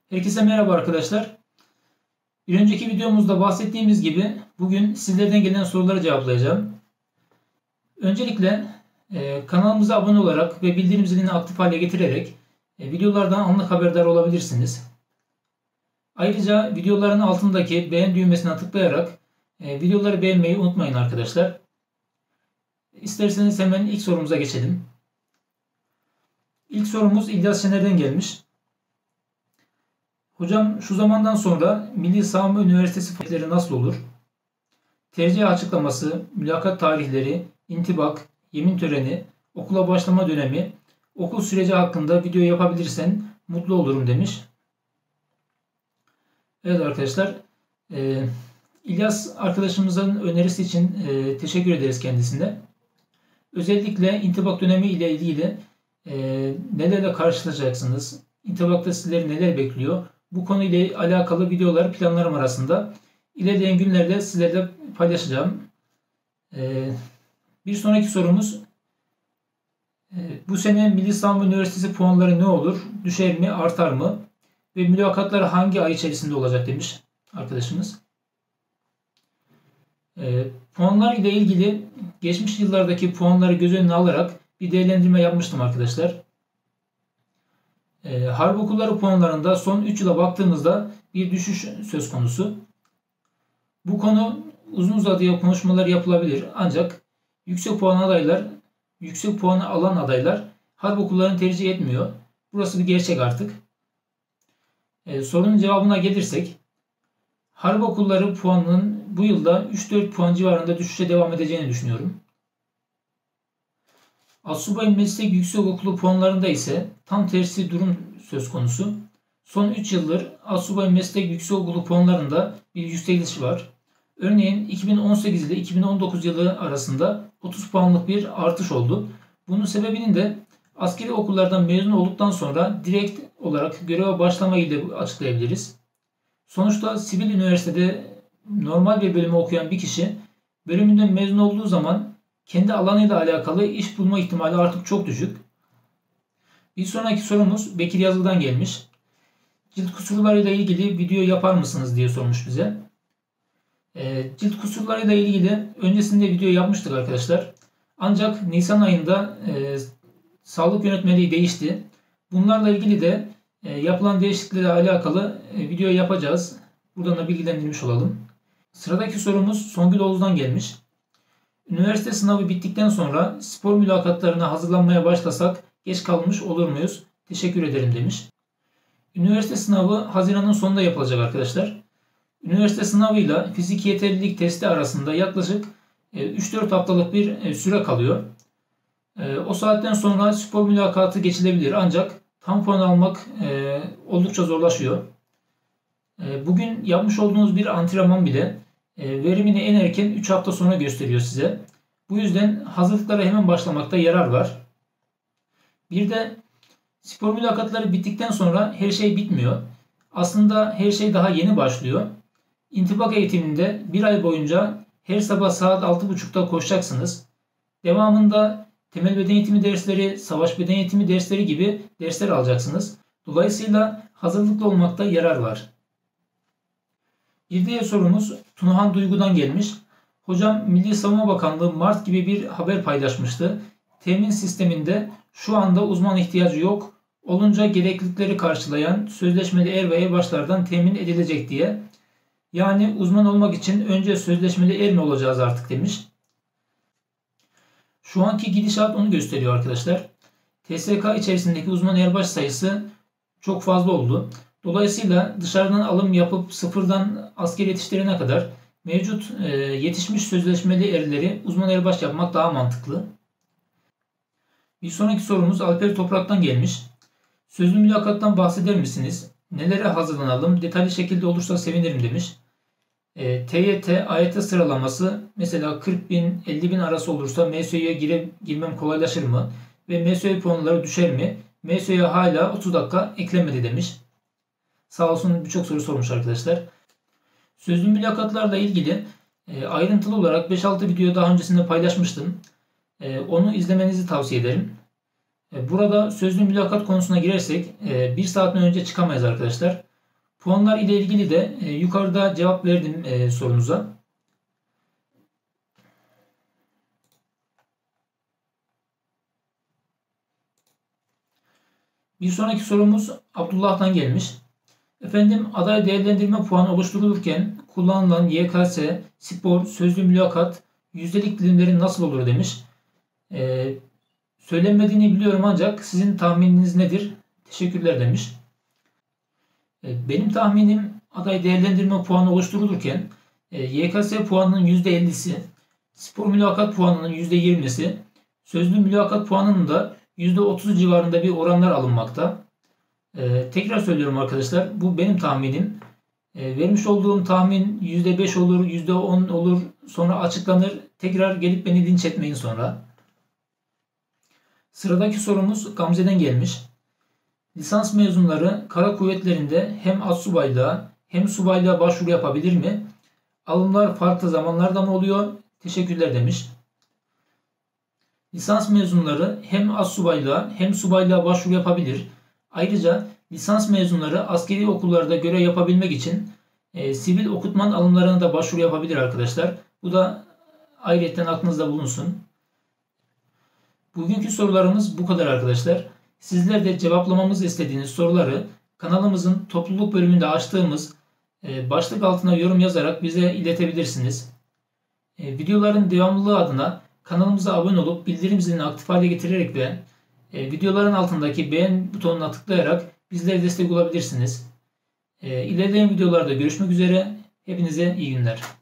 Herkese merhaba arkadaşlar. Bir önceki videomuzda bahsettiğimiz gibi bugün sizlerden gelen soruları cevaplayacağım. Öncelikle kanalımıza abone olarak ve bildirim zilini aktif hale getirerek videolardan anlık haberdar olabilirsiniz. Ayrıca videoların altındaki beğen düğmesine tıklayarak videoları beğenmeyi unutmayın arkadaşlar. İsterseniz hemen ilk sorumuza geçelim. İlk sorumuz İlyas Şener'den gelmiş. Hocam şu zamandan sonra Milli Savunma Üniversitesi faaliyetleri nasıl olur? Tercih açıklaması, mülakat tarihleri, intibak, yemin töreni, okula başlama dönemi, okul süreci hakkında video yapabilirsen mutlu olurum demiş. Evet arkadaşlar, İlyas arkadaşımızın önerisi için teşekkür ederiz kendisine. Özellikle intibak dönemi ile ilgili nelerle karşılaşacaksınız, intibakta sizleri neler bekliyor? Bu konuyla alakalı videolar planlarım arasında. İlerleyen günlerde sizlerle paylaşacağım. Bir sonraki sorumuz, bu sene Milli Savunma Üniversitesi puanları ne olur? Düşer mi, artar mı? Ve mülakatlar hangi ay içerisinde olacak demiş arkadaşımız. Puanlar ile ilgili geçmiş yıllardaki puanları göz önüne alarak bir değerlendirme yapmıştım arkadaşlar. Harp okulları puanlarında son 3 yıla baktığımızda bir düşüş söz konusu. Bu konu uzun uzadıya konuşmalar yapılabilir ancak yüksek puanı alan adaylar harp okullarını tercih etmiyor. Burası bir gerçek artık. Sorunun cevabına gelirsek, harp okulları puanının bu yılda 3-4 puan civarında düşüşe devam edeceğini düşünüyorum. Asubay Meslek Yüksekokulu puanlarında ise tam tersi durum söz konusu. Son 3 yıldır Asubay Meslek Yüksekokulu puanlarında bir yükseliş var. Örneğin 2018 ile 2019 yılı arasında 30 puanlık bir artış oldu. Bunun sebebini de askeri okullardan mezun olduktan sonra direkt olarak göreve başlamayı ile açıklayabiliriz. Sonuçta sivil üniversitede normal bir bölümü okuyan bir kişi bölümünden mezun olduğu zaman kendi alanıyla alakalı iş bulma ihtimali artık çok düşük. Bir sonraki sorumuz Bekir Yazı'dan gelmiş. Cilt kusurlarıyla ilgili video yapar mısınız diye sormuş bize. Cilt kusurlarıyla ilgili öncesinde video yapmıştık arkadaşlar. Ancak Nisan ayında sağlık yönetmeliği değişti. Bunlarla ilgili de yapılan değişikliklerle alakalı video yapacağız. Buradan da bilgilendirmiş olalım. Sıradaki sorumuz Songül Oğuz'dan gelmiş. Üniversite sınavı bittikten sonra spor mülakatlarına hazırlanmaya başlasak geç kalmış olur muyuz? Teşekkür ederim demiş. Üniversite sınavı Haziran'ın sonunda yapılacak arkadaşlar. Üniversite sınavıyla fiziki yeterlilik testi arasında yaklaşık 3-4 haftalık bir süre kalıyor. O saatten sonra spor mülakatı geçilebilir ancak tam puan almak oldukça zorlaşıyor. Bugün yapmış olduğunuz bir antrenman bile verimini en erken 3 hafta sonra gösteriyor size. Bu yüzden hazırlıklara hemen başlamakta yarar var. Bir de spor mülakatları bittikten sonra her şey bitmiyor. Aslında her şey daha yeni başlıyor. İntibak eğitiminde bir ay boyunca her sabah saat 6.30'da koşacaksınız. Devamında temel beden eğitimi dersleri, savaş beden eğitimi dersleri gibi dersler alacaksınız. Dolayısıyla hazırlıklı olmakta yarar var. Bir diğer sorumuz Tunahan Duygu'dan gelmiş. Hocam Milli Savunma Bakanlığı Mart gibi bir haber paylaşmıştı. Temin sisteminde şu anda uzman ihtiyacı yok. Olunca gereklilikleri karşılayan sözleşmeli er ve erbaşlardan temin edilecek diye. Yani uzman olmak için önce sözleşmeli er mi olacağız artık demiş. Şu anki gidişat onu gösteriyor arkadaşlar. TSK içerisindeki uzman erbaş sayısı çok fazla oldu. Dolayısıyla dışarıdan alım yapıp sıfırdan asker yetiştirene kadar mevcut yetişmiş sözleşmeli erleri uzman erbaş yapmak daha mantıklı. Bir sonraki sorumuz Alper Toprak'tan gelmiş. Sözlü mülakattan bahseder misiniz? Nelere hazırlanalım? Detaylı şekilde olursa sevinirim demiş. TYT, AYT sıralaması mesela 40.000, 50.000 arası olursa MSÖ'ye girmem kolaylaşır mı? Ve MSÖ puanları düşer mi? MSÖ'ye hala 30 dakika eklenmedi demiş. Sağ olsun birçok soru sormuş arkadaşlar. Sözlü mülakatlarla ilgili ayrıntılı olarak 5-6 video daha öncesinde paylaşmıştım. Onu izlemenizi tavsiye ederim. Burada sözlü mülakat konusuna girersek 1 saatten önce çıkamayız arkadaşlar. Puanlar ile ilgili de yukarıda cevap verdim sorunuza. Bir sonraki sorumuz Abdullah'tan gelmiş. Efendim, aday değerlendirme puanı oluşturulurken kullanılan YKS, spor, sözlü mülakat, yüzdelik dilimleri nasıl olur demiş. Söylenmediğini biliyorum ancak sizin tahmininiz nedir? Teşekkürler demiş. Benim tahminim aday değerlendirme puanı oluşturulurken YKS puanının %50'si, spor mülakat puanının %20'si, sözlü mülakat puanının da %30 civarında bir oranlar alınmakta. Tekrar söylüyorum arkadaşlar, bu benim tahminim. Vermiş olduğum tahmin %5 olur, %10 olur, sonra açıklanır. Tekrar gelip beni linç etmeyin sonra. Sıradaki sorumuz Gamze'den gelmiş. Lisans mezunları kara kuvvetlerinde hem astsubaylığa hem subaylığa başvuru yapabilir mi? Alımlar farklı zamanlarda mı oluyor? Teşekkürler demiş. Lisans mezunları hem astsubaylığa hem subaylığa başvuru yapabilir. Ayrıca lisans mezunları askeri okullarda görev yapabilmek için sivil okutman alımlarına da başvuru yapabilir arkadaşlar. Bu da ayrıca aklınızda bulunsun. Bugünkü sorularımız bu kadar arkadaşlar. Sizler de cevaplamamızı istediğiniz soruları kanalımızın topluluk bölümünde açtığımız başlık altına yorum yazarak bize iletebilirsiniz. Videoların devamlılığı adına kanalımıza abone olup bildirim zilini aktif hale getirerek ve videoların altındaki beğen butonuna tıklayarak bizlere destek olabilirsiniz. İlerleyen videolarda görüşmek üzere. Hepinize iyi günler.